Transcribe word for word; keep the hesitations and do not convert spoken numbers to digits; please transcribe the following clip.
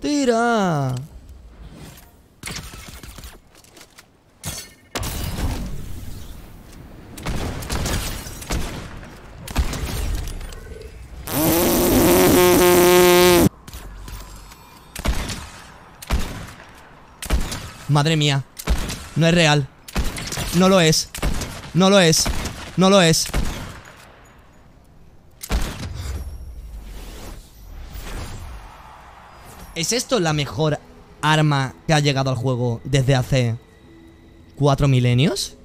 ¡Tira! Madre mía. No es real. No lo es. No lo es. No lo es. ¿Es esto la mejor arma que ha llegado al juego desde hace cuatro milenios?